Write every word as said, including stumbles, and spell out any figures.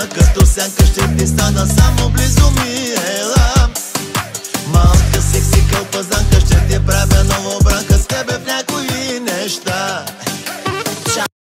Като сянка ще ти стана само близо ми. Ела,